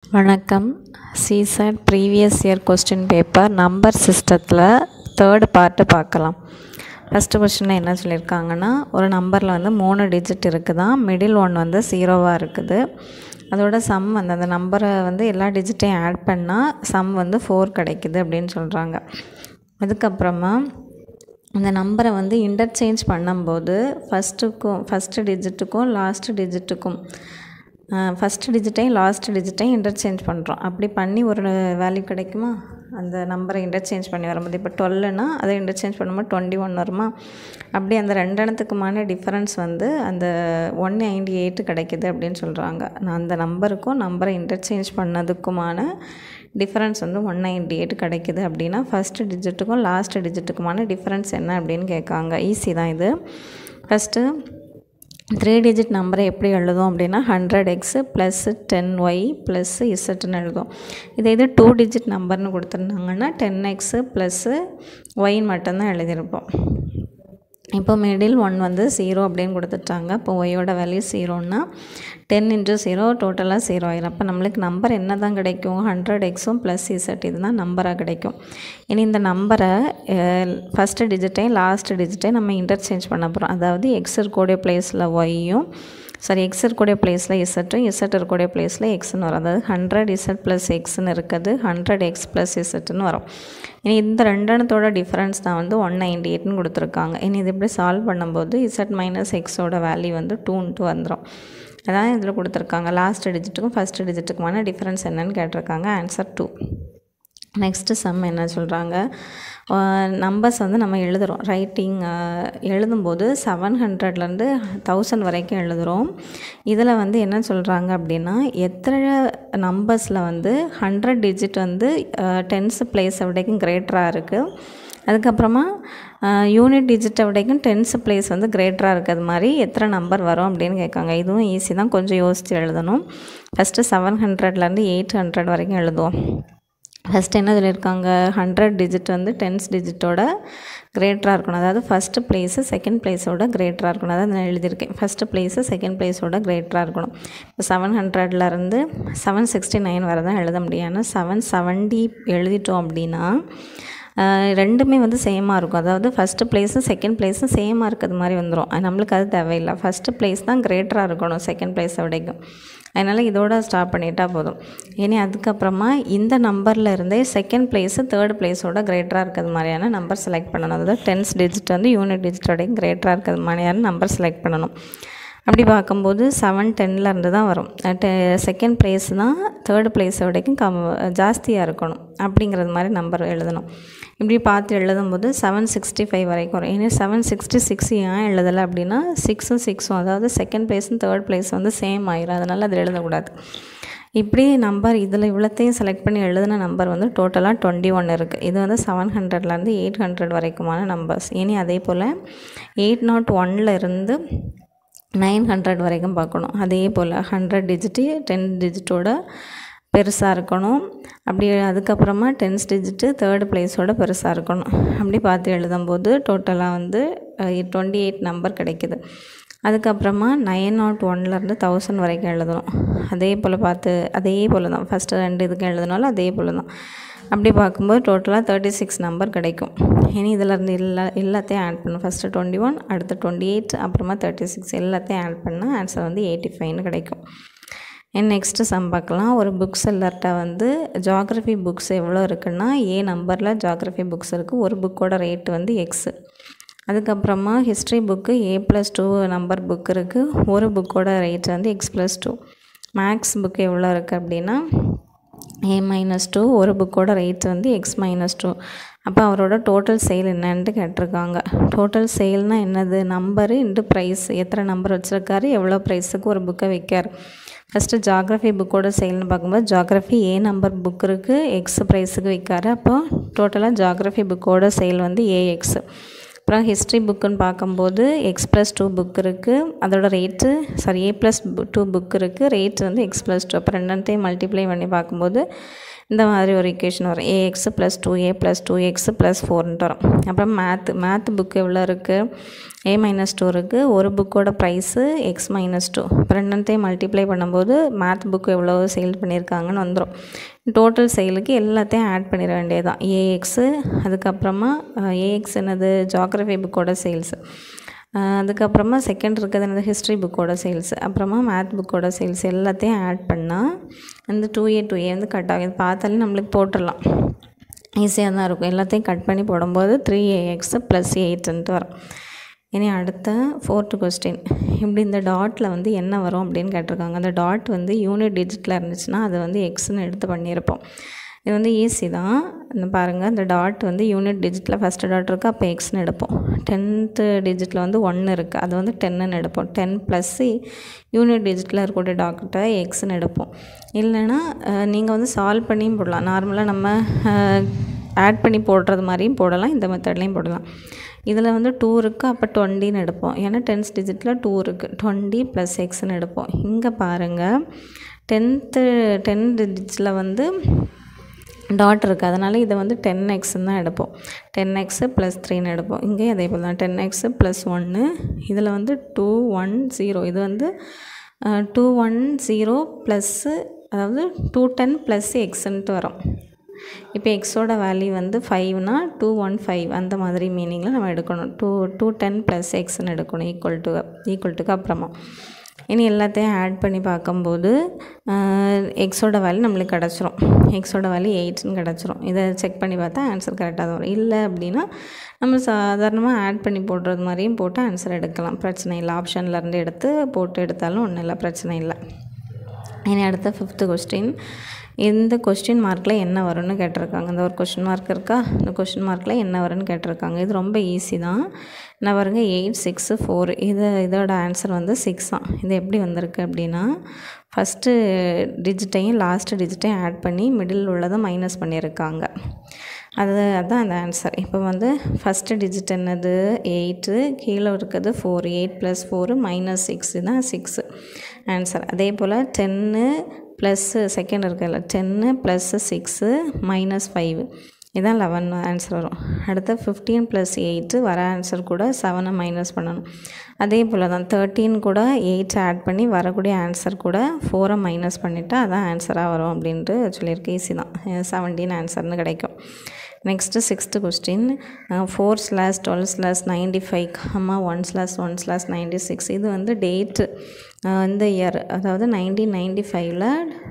வணக்கம். CSAT previous year question paper number சிஸ்டத்தில் third part பார்க்கலாம். ஃபஸ்ட்டு கொஸ்டினில் என்ன சொல்லியிருக்காங்கன்னா, ஒரு நம்பரில் வந்து 3 டிஜிட் இருக்குதான், மிடில் ஒன் வந்து 0வாக இருக்குது. அதோட சம் வந்து அந்த நம்பரை வந்து எல்லா டிஜிட்டையும் ஆட் பண்ணால் சம் வந்து 4 கிடைக்குது அப்படின்னு சொல்கிறாங்க. அதுக்கப்புறமா அந்த நம்பரை வந்து இன்டர்சேஞ்ச் பண்ணும்போது ஃபஸ்ட்டு டிஜிட்டுக்கும் லாஸ்ட்டு டிஜிட்டுக்கும் ஃபஸ்ட்டு டிஜிட்டையும் லாஸ்ட்டு டிஜிட்டையும் இன்டர்சேஞ்ச் பண்ணுறோம். அப்படி பண்ணி ஒரு வேல்யூ கிடைக்குமா? அந்த நம்பரை இன்டர்சேஞ்ச் பண்ணி வரும்போது இப்போ 12னா அதை இன்டர்சேஞ்ச் பண்ணும்போது 21 வருமா? அப்படி அந்த ரெண்டெண்ணத்துக்குமான டிஃபரன்ஸ் வந்து அந்த 198 கிடைக்குது அப்படின்னு சொல்கிறாங்க. அந்த நம்பருக்கும் நம்பரை இன்டர்சேஞ்ச் பண்ணதுக்குமான டிஃபரன்ஸ் வந்து 198 கிடைக்குது அப்படின்னா ஃபஸ்ட்டு டிஜிட்டுக்கும் லாஸ்ட்டு டிஜிட்டுக்குமான டிஃபரன்ஸ் என்ன அப்படின்னு கேட்காங்க. ஈஸி தான் இது. ஃபஸ்ட்டு 3 டிஜிட் நம்பரை எப்படி எழுதும் அப்படின்னா 100x + 10y + zன்னு எழுதும். இது 2 டிஜிட் நம்பர்னு கொடுத்துருந்தாங்கன்னா 10x + y மட்டும்தான் எழுதியிருப்போம். இப்போ மிடில் ஒன் வந்து 0 அப்படின்னு கொடுத்துட்டாங்க. இப்போ ஒய்யோட வேல்யூ 0ன்னா 10 × 0 டோட்டலாக 0 ஆயிரும். அப்போ நம்மளுக்கு நம்பர் என்ன தான் கிடைக்கும்? 100xம் + z இதுதான் நம்பராக கிடைக்கும். இனி இந்த நம்பரை ஃபஸ்ட்டு டிஜிட்டையும் லாஸ்ட்டு டிஜிட்டையும் நம்ம இன்டர்சேஞ்ச் பண்ண போகிறோம். அதாவது எக்ஸ் இருக்கக்கூடிய பிளேஸில் ஒய்யும் எக்ஸ் இருக்கக்கூடிய பிளேஸில் இசட்டும் இசட் இருக்கக்கூடிய பிளேஸில் எக்ஸ்ன்னு வரும். அதாவது 100z + xன்னு இருக்குது, 100x + zன்னு வரும். இனி இந்த ரெண்டெண்ணத்தோட டிஃப்ரென்ஸ் தான் வந்து 198ன்னு கொடுத்துருக்காங்க. இனி இது எப்படி சால்வ் பண்ணும்போது z - xோட வேல்யூ வந்து 2ன்ட்டு வந்துடும். அதான் இதில் கொடுத்துருக்காங்க. லாஸ்ட் டிஜிட்டுக்கும் ஃபஸ்ட்டு டிஜிட்டுக்குமான டிஃப்ரென்ஸ் என்னன்னு கேட்டிருக்காங்க. ஆன்சர் 2. நெக்ஸ்ட்டு சம் என்ன சொல்கிறாங்க, நம்பர்ஸ் வந்து நம்ம எழுதுகிறோம். எழுதும்போது 700லேருந்து 1000 வரைக்கும் எழுதுகிறோம். இதில் வந்து என்ன சொல்கிறாங்க அப்படின்னா, எத்தனை நம்பர்ஸில் வந்து 100 டிஜிட் வந்து 10th பிளேஸை விடைக்கும் கிரேட்டராக இருக்குது, அதுக்கப்புறமா யூனிட் டிஜிட்டை விடைக்கும் 10th பிளேஸ் வந்து கிரேட்டராக இருக்கிறது மாதிரி எத்தனை நம்பர் வரும் அப்படின்னு கேட்காங்க. இதுவும் ஈஸி தான், கொஞ்சம் யோசித்து எழுதணும். ஃபஸ்ட்டு 700லேருந்து 800 வரைக்கும் எழுதுவோம். ஃபஸ்ட்டு என்ன சொல்லியிருக்காங்க, 100 டிஜிட் வந்து 10th டிஜிட்டோட கிரேட்டராக இருக்கணும். அதாவது ஃபஸ்ட்டு பிளேஸு செகண்ட் பிளேஸோட கிரேட்டராக இருக்கணும். அதாவது நான் எழுதியிருக்கேன், ஃபஸ்ட்டு பிளேஸு செகண்ட் பிளேஸோட கிரேட்டராக இருக்கணும். இப்போ 700லேருந்து 769 வரை தான் எழுத முடியும். ஏன்னா 770 எழுதிட்டோம் அப்படின்னா ரெண்டுமே வந்து சேமாக இருக்கும். அதாவது ஃபஸ்ட்டு பிளேஸும் செகண்ட் பிளேஸும் சேமாக இருக்கிறது மாதிரி வந்துடும். நம்மளுக்கு அது தேவையில்லை. ஃபஸ்ட்டு பிளேஸ் தான் கிரேட்டராக இருக்கணும் செகண்ட் பிளேஸை விடைக்கும். அதனால் இதோட ஸ்டாப் பண்ணிட்டால் போதும். இனி அதுக்கப்புறமா இந்த நம்பரில் இருந்தே செகண்ட் பிளேஸு தேர்ட் பிளேஸோட கிரேட்டராக இருக்கிறது மாதிரியான நம்பர் செலக்ட் பண்ணணும். அதாவது 10th டிஜிட் வந்து யூனிட் டிஜிட்டோடையும் கிரேட்டராக இருக்கிறது மாதிரியான நம்பர் செலக்ட் பண்ணணும். அப்படி பார்க்கும்போது 710லேருந்து தான் வரும். செகண்ட் பிளேஸ் தான் தேர்ட் பிளேஸை விடைக்கும் ஜாஸ்தியாக இருக்கணும் அப்படிங்கிறது மாதிரி நம்பர் எழுதணும். இப்படி பார்த்து எழுதும்போது 765 வரைக்கும் வரும். ஏன்னா 766 ஏன் எழுதலை அப்படின்னா 6ம் 6ம் அதாவது செகண்ட் பிளேஸும் தேர்ட் பிளேஸ் வந்து சேம் ஆயிரும். அதனால் அதில் எழுதக்கூடாது. இப்படி நம்பர் இதில் இவ்வளோத்தையும் செலக்ட் பண்ணி எழுதின நம்பர் வந்து டோட்டலாக 21 இருக்குது. இது வந்து 700லேருந்து 800 வரைக்குமான நம்பர்ஸ். இனி அதே போல் 801லேருந்து 900 வரைக்கும் பார்க்கணும். அதே போல் 100 டிஜிட்டு 10 டிஜிட்டோட பெருசாக இருக்கணும். அப்படி அதுக்கப்புறமா 10th டிஜிட்டு தேர்ட் பிளேஸோட பெருசாக இருக்கணும். அப்படி பார்த்து எழுதும்போது டோட்டலாக வந்து 28 நம்பர் கிடைக்குது. அதுக்கப்புறமா 901லேருந்து 1000 வரைக்கும் எழுதணும். அதே போல் தான் ஃபஸ்ட்டு 2 இதுக்கும் எழுதனாலும் அதே போல் தான். அப்படி பார்க்கும்போது டோட்டலாக 36 நம்பர் கிடைக்கும். இனி இதிலேருந்து எல்லாத்தையும் ஆட் பண்ணணும். ஃபஸ்ட்டு 21, அடுத்து 28, அப்புறமா 36 எல்லாத்தையும் ஆட் பண்ணால் ஆன்சர் வந்து 85ன்னு கிடைக்கும். நெக்ஸ்ட்டு சம் பார்க்கலாம். ஒரு புக் செல்லர்கிட்ட வந்து ஜியாகிரஃபி புக்ஸ் எவ்வளோ இருக்குன்னா A நம்பரில் ஜியாகிரஃபி புக்ஸ் இருக்குது. ஒரு புக்கோட ரேட்டு வந்து X. அதுக்கப்புறமா history book A+2 number book இருக்குது. ஒரு புக்கோட ரேட் வந்து X+2. மேக்ஸ் புக்கு எவ்வளோ இருக்குது அப்படின்னா A-2, ஒரு புக்கோட ரேட் வந்து X-2. அப்போ அவரோட டோட்டல் சேல் என்னன்ட்டு கேட்டிருக்காங்க. டோட்டல் சேல்னால் என்னது? Number into price. எத்தனை நம்பர் வச்சுருக்காரு, எவ்வளோ ப்ரைஸுக்கு ஒரு புக்கை விற்கார். ஃபஸ்ட்டு ஜியாகிரஃபி புக்கோட சேல்னு பார்க்கும்போது ஜியாகிரஃபி A நம்பர் புக் இருக்குது, X ப்ரைஸுக்கு விற்காரு. அப்போ டோட்டலாக ஜியாகிரஃபி புக்கோட சேல் வந்து AX. அப்புறம் ஹிஸ்ட்ரி புக்குன்னு பார்க்கும்போது X+2 புக் இருக்குது, அதோட ரேட்டு A+2 புக் இருக்குது, ரேட் வந்து X+2. அப்போ ரெண்டையும் மல்டிப்ளை பண்ணி பார்க்கும்போது இந்த மாதிரி ஒரு ஈக்குவேஷன் வரும். AX + 2A + 2X + 4ன்ட்டு வரும். அப்புறம் மேத் புக்கு எவ்வளோ இருக்குது? A-2 இருக்குது. ஒரு புக்கோட ப்ரைஸு X-2. இப்போ ரெண்டுத்தையும் மல்டிப்ளை பண்ணும்போது மேத் புக்கு எவ்வளோ சேல் பண்ணியிருக்காங்கன்னு வந்துடும். டோட்டல் சேலுக்கு எல்லாத்தையும் ஆட் பண்ணிட வேண்டியதுதான். AX, அதுக்கப்புறமா AX என்னது ஜியாகிரஃபி புக்கோட சேல்ஸு, அதுக்கப்புறமா செகண்ட் இருக்கிறது என்னது ஹிஸ்ட்ரி புக்கோட சேல்ஸு, அப்புறமா மேத் புக்கோட சேல்ஸ் எல்லாத்தையும் ஆட் பண்ணால் அந்த 2A வந்து கட் ஆகும். இது பார்த்தாலே நம்மளுக்கு போட்டுடலாம், ஈஸியாக தான் இருக்கும். எல்லாத்தையும் கட் பண்ணி போடும்போது 3AX + 8 வரும். இனி அடுத்த 4th கொஸ்டின். இப்படி இந்த டாட்டில் வந்து என்ன வரும் அப்படின்னு கேட்டிருக்காங்க. அந்த டாட் வந்து யூனிட் டிஜிட்டில் இருந்துச்சுன்னா அது வந்து எக்ஸ்ன்னு எடுத்து பண்ணியிருப்போம். இது வந்து ஈஸி தான். பாருங்கள், இந்த டாட் வந்து யூனிட் டிஜிட்டில் ஃபஸ்ட்டு டாட் இருக்குது, அப்போ எக்ஸ்ன்னு எடுப்போம். 10th டிஜிட்டில் வந்து 1 இருக்குது, அது வந்து 10ன்னு எடுப்போம். 10 + யூனிட் டிஜிட்டில் இருக்கக்கூடிய டாட்டை எக்ஸ்ன்னு எடுப்போம். இல்லைன்னா நீங்கள் வந்து சால்வ் பண்ணியும் போடலாம். நார்மலாக நம்ம ஆட் பண்ணி போடுறது மாதிரியும் போடலாம், இந்த மெத்தட்லேயும் போடலாம். இதில் வந்து 2 இருக்குது, அப்போ 20ன்னு எடுப்போம். ஏன்னா 10th டிஜிட்டில் 2 இருக்குது, 20 + Xன்னு எடுப்போம். இங்கே பாருங்கள், 10 டிஜிட்டில் வந்து டாட் இருக்குது, அதனால் இதை வந்து 10Xன்னு தான் எடுப்போம். 10X + 3ன்னு எடுப்போம். இங்கேயும் அதே போல் தான் 10X + 1. இதில் வந்து 210, இது வந்து 210 ப்ளஸ், அதாவது 210 + Xன்ட்டு வரும். இப்போ எக்ஸோட வேல்யூ வந்து 5னா 215 அந்த மாதிரி மீனிங்கில் நம்ம எடுக்கணும். 210 + Xன்னு எடுக்கணும் ஈக்குவல்ட்டுக்கு அப்புறமா. இனி எல்லாத்தையும் ஆட் பண்ணி பார்க்கும்போது எக்ஸோட வேல்யூ நம்மளுக்கு கிடச்சிரும். எக்ஸோட வேல்யூ 8ன்னு கிடச்சிரும். இதை செக் பண்ணி பார்த்தா ஆன்சர் கரெக்டாக தான் வரும். இல்லை அப்படின்னா நம்ம சாதாரணமாக ஆட் பண்ணி போடுறது மாதிரியும் போட்டு ஆன்சர் எடுக்கலாம், பிரச்சனை இல்லை. ஆப்ஷன்லேருந்து போட்டு எடுத்தாலும் ஒன்றும் இல்லை, பிரச்சனை இல்லை. இனி அடுத்த 5th கொஸ்டின். இந்த கொஸ்டின் மார்க்கில் என்ன வரும்னு கேட்டிருக்காங்க. இந்த ஒரு கொஸ்டின் மார்க் இருக்கா, இந்த கொஸ்டின் மார்க்கில் என்ன வரும்னு கேட்டிருக்காங்க. இது ரொம்ப ஈஸி தான். என்ன பாருங்க, 8, 6, 4. இதோட ஆன்சர் வந்து 6 தான். இது எப்படி வந்திருக்கு அப்படின்னா, ஃபஸ்ட்டு டிஜிட்டையும் லாஸ்ட்டு டிஜிட்டையும் ஆட் பண்ணி மிடில் உள்ளதை மைனஸ் பண்ணியிருக்காங்க. அதுதான் அந்த ஆன்சர். இப்போ வந்து ஃபஸ்ட்டு டிஜிட் என்னது 8, கீழே இருக்கிறது 4. 8 + 4 -6, இதுதான் 6 ஆன்சர். அதே போல் 10 ப்ளஸ் செகண்ட் இருக்குல்ல, 10 + 6 -5, இதுதான் 11 ஆன்சர் வரும். அடுத்து 15 + 8 வர ஆன்சர் கூட 7 மைனஸ் பண்ணணும். அதே போல் தான் 13 கூட 8 ஆட் பண்ணி வரக்கூடிய ஆன்சர் கூட 4 மைனஸ் பண்ணிவிட்டு அதான் ஆன்சராக வரும் அப்படின்ட்டு சொல்லியிருக்கேன். ஈஸி தான், 17 ஆன்சர்னு கிடைக்கும். Next 6th question. 4/12/95, 1/1/96. இது வந்து டேட்டு இந்த இயர், அதாவது 1995ல்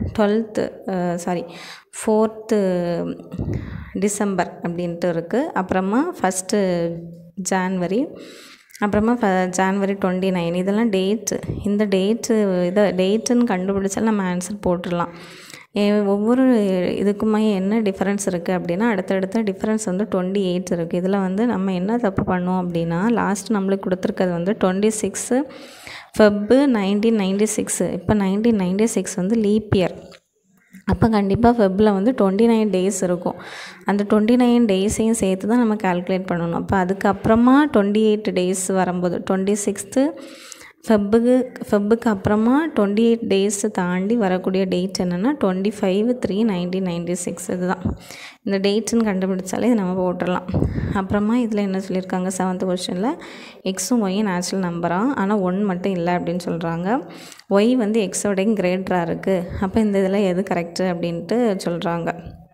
4th டிசம்பர் அப்படின்ட்டு இருக்குது. அப்புறமா 1st ஜான்வரி, அப்புறமா January 29. இதெல்லாம் டேட்டு. இந்த டேட்டுன்னு கண்டுபிடிச்சாலும் நம்ம ஆன்சர் போட்டுடலாம். ஒவ்வொரு இதுக்குமே என்ன டிஃப்ரென்ஸ் இருக்குது அப்படின்னா, அடுத்தடுத்த டிஃப்ரென்ஸ் வந்து 28 இருக்குது. இதில் வந்து நம்ம என்ன தப்பு பண்ணுவோம் அப்படின்னா, லாஸ்ட் நம்மளுக்கு கொடுத்துருக்கிறது வந்து 26 Feb 1996. இப்போ 1996 வந்து லீப் இயர். அப்போ கண்டிப்பாக ஃபெப்பில் வந்து 29 டேஸ் இருக்கும். அந்த 29 டேஸையும் சேர்த்து தான் நம்ம கால்குலேட் பண்ணணும். அப்போ அதுக்கப்புறமா 28 டேஸ் வரும்போது 26th ஃபெப்புக்கு அப்புறமா 28 டேஸ் தாண்டி வரக்கூடிய டேட் என்னென்னா 25/3/1996. இதுதான் இந்த டேட்ஸ்ன்னு கண்டுபிடிச்சாலே இது நம்ம போட்டுடலாம். அப்புறமா இதில் என்ன சொல்லியிருக்காங்க, 7th கொஸ்டினில் எக்ஸும் ஒய்யும் நேச்சுரல் நம்பராக, ஆனால் 1 மட்டும் இல்லை அப்படின்னு சொல்கிறாங்க. ஒய் வந்து எக்ஸோடையும் கிரேட்டராக இருக்குது. அப்போ இந்த இதில் எது கரெக்டு அப்படின்ட்டு சொல்கிறாங்க.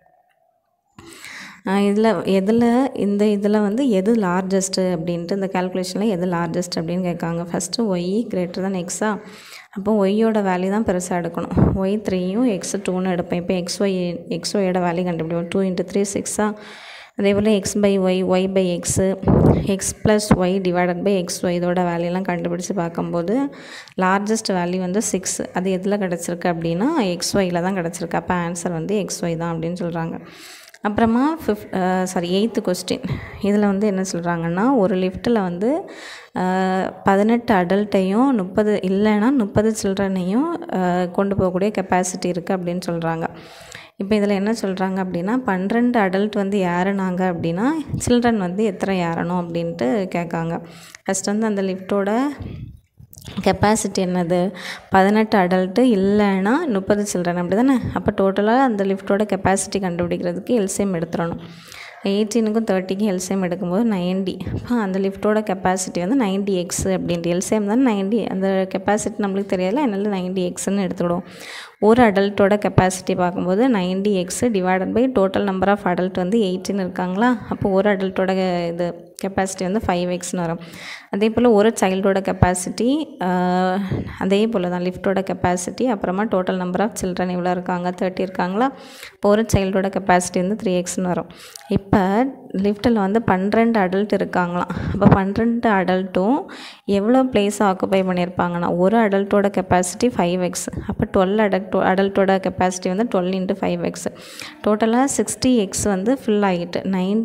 இதில் வந்து எது லார்ஜஸ்ட்டு அப்படின்ட்டு இந்த கால்குலேஷனில் எது லார்ஜஸ்ட் அப்படின்னு கேட்காங்க. ஃபஸ்ட்டு ஒய் கிரேட்டர் தான் எக்ஸா, அப்போ ஒய்யோட வேல்யூ தான் பெருசாக எடுக்கணும். ஒய் 3யும் எக்ஸ் 2ன்னு எடுப்பேன். இப்போ எக்ஸ்ஒயோட வேல்யூ கண்டுபிடிப்போம். 2 × 3 6. அதே போல் x/y, y/x, x + y / xy இதோட வேல்யூலாம் கண்டுபிடிச்சி பார்க்கும்போது லார்ஜஸ்ட் வேல்யூ வந்து 6. அது எதில் கிடச்சிருக்கு அப்படின்னா xyயில் தான் கிடச்சிருக்கு. அப்போ ஆன்சர் வந்து xy தான் அப்படின்னு சொல்கிறாங்க. அப்புறமா 8th கொஸ்டின். இதில் வந்து என்ன சொல்கிறாங்கன்னா, ஒரு லிஃப்ட்டில் வந்து 18 அடல்ட்டையும் 30 இல்லைன்னா 30 சில்ட்ரனையும் கொண்டு போகக்கூடிய கெப்பாசிட்டி இருக்குது அப்படின்னு சொல்கிறாங்க. இப்போ இதில் என்ன சொல்கிறாங்க அப்படின்னா, 12 அடல்ட் வந்து ஏறினாங்க அப்படின்னா சில்ட்ரன் வந்து எத்தனை ஏறணும் அப்படின்ட்டு கேட்காங்க. ஃபஸ்ட் வந்து அந்த லிஃப்ட்டோட கெப்பாசிட்டி என்னது 18 அடல்ட்டு இல்லைன்னா 30 சில்ட்ரன் அப்படி தானே. அப்போ டோட்டலாக அந்த லிஃப்ட்டோட கெப்பாசிட்டி கண்டுபிடிக்கிறதுக்கு எல்சிஎம் எடுத்துடணும். 18க்கும் 30க்கும் எல்சிஎம் எடுக்கும்போது 90. அப்போ அந்த லிஃப்ட்டோட கெப்பாசிட்டி வந்து 90x அப்படின்ட்டு. எல்சிஎம் தான் 90, அந்த கெப்பாசிட்டி நம்மளுக்கு தெரியல, அதனால 90xன்னு எடுத்துக்கிடுவோம். ஒரு அடல்ட்டோட கெப்பாசிட்டி பார்க்கும்போது 90x divided by total number of adult வந்து 18 இருக்காங்களா, அப்போ ஒரு அடல்ட்டோட இது கெப்பாசிட்டி வந்து 5xன்னு வரும். அதே போல் ஒரு சைல்டோட கெப்பாசிட்டி அதே போல் தான், லிஃப்ட்டோட கெப்பாசிட்டி அப்புறமா டோட்டல் நம்பர் ஆஃப் சில்ட்ரன் இவ்வளோ இருக்காங்க, 30 இருக்காங்களா, இப்போ ஒரு சைல்டோட கெப்பாசிட்டி வந்து 3xன்னு வரும். இப்போ லிஃப்ட்டில் வந்து 12 அடல்ட் இருக்காங்களாம். அப்போ 12 அடல்ட்டும் எவ்வளோ பிளேஸ் ஆக்குப்பை பண்ணியிருப்பாங்கன்னா, ஒரு அடல்ட்டோட கெப்பாசிட்டி 5x, அப்போ 12 அடல்ட்டோட கெப்பாசிட்டி வந்து 12 × 5x, டோட்டலாக 60x வந்து ஃபில் ஆகிட்டு.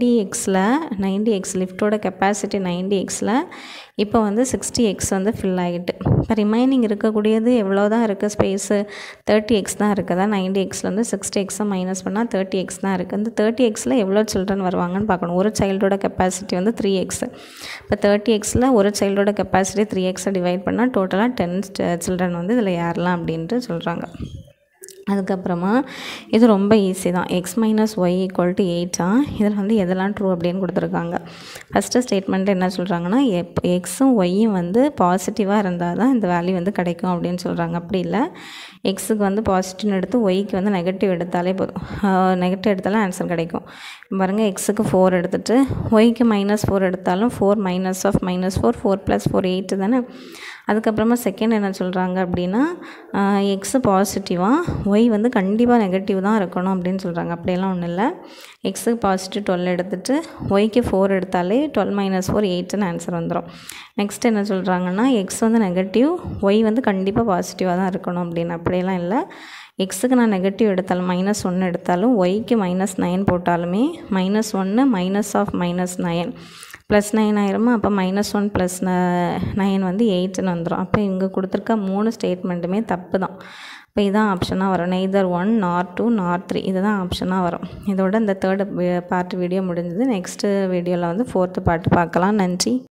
90x லிஃப்ட்டோட கெப்பாசிட்டி 90xல் இப்போ வந்து 60x வந்து ஃபில் ஆகிட்டு. இப்போ ரிமைனிங் இருக்கக்கூடியது எவ்வளோ தான் இருக்குது, ஸ்பேஸு 30x தான் இருக்குதா. 90xல வந்து 60xை மைனஸ் பண்ணால் 30x தான் இருக்குது. இந்த 30xல எவ்வளோ சில்ட்ரன் வருவாங்கன்னு பார்க்கணும். ஒரு சைல்டோட கெப்பாசிட்டி வந்து 3x. இப்போ 30xல ஒரு சைல்டோட கெப்பாசிட்டி 3xை டிவைட் பண்ணால் டோட்டலாக 10 சில்ட்ரன் வந்து இதில் ஏறலாம் அப்படின்ட்டு சொல்கிறாங்க. அதுக்கப்புறமா இது ரொம்ப ஈஸி தான். x - y = 8 இதில் வந்து எதெல்லாம் ட்ரூ அப்படின்னு கொடுத்துருக்காங்க. ஃபஸ்ட்டு ஸ்டேட்மெண்ட்டு என்ன சொல்கிறாங்கன்னா, எக்ஸும் ஒய்யும் வந்து பாசிட்டிவாக இருந்தால் தான் இந்த வேல்யூ வந்து கிடைக்கும் அப்படின்னு சொல்கிறாங்க. அப்படி இல்லை, எக்ஸுக்கு வந்து பாசிட்டிவ்னு எடுத்து ஒய்க்கு வந்து நெகட்டிவ் எடுத்தாலே போதும், நெகட்டிவ் எடுத்தாலும் ஆன்சர் கிடைக்கும். பாருங்கள், எக்ஸுக்கு 4 எடுத்துகிட்டு ஒய்க்கு -4 எடுத்தாலும் 4 - 4 4 + 4 8 தானே. அதுக்கப்புறமா செகண்ட் என்ன சொல்கிறாங்க அப்படின்னா, எக்ஸு பாசிட்டிவாக ஒய் வந்து கண்டிப்பாக நெகட்டிவ் தான் இருக்கணும் அப்படின்னு சொல்கிறாங்க. அப்படியெல்லாம் ஒன்றும் இல்லை, எக்ஸுக்கு பாசிட்டிவ் 12 எடுத்துகிட்டு ஒய்க்கு 4 எடுத்தாலே 12 - 4 8ன்னு ஆன்சர் வந்துடும். நெக்ஸ்ட் என்ன சொல்கிறாங்கன்னா, எக்ஸ் வந்து நெகட்டிவ், ஒய் வந்து கண்டிப்பாக பாசிட்டிவாக தான் இருக்கணும் அப்படின்னு. அப்படியெல்லாம் இல்லை, எக்ஸுக்கு நான் நெகட்டிவ் எடுத்தாலும் -1 எடுத்தாலும் ஒய்க்கு -9 போட்டாலுமே -1 -9 +9 ஆயிருமா. அப்போ -1 + 9 வந்து 8ன்னு வந்துடும். அப்போ இங்கே கொடுத்துருக்க 3 ஸ்டேட்மெண்ட்டுமே தப்பு தான். இப்போ இதுதான் ஆப்ஷனாக வரும். neither 1 nor 2 nor 3 இதுதான் ஆப்ஷனாக வரும். இதோட இந்த 3rd பார்ட் வீடியோ முடிஞ்சது. நெக்ஸ்ட்டு வீடியோவில் வந்து 4th பார்ட் பார்க்கலாம். நன்றி.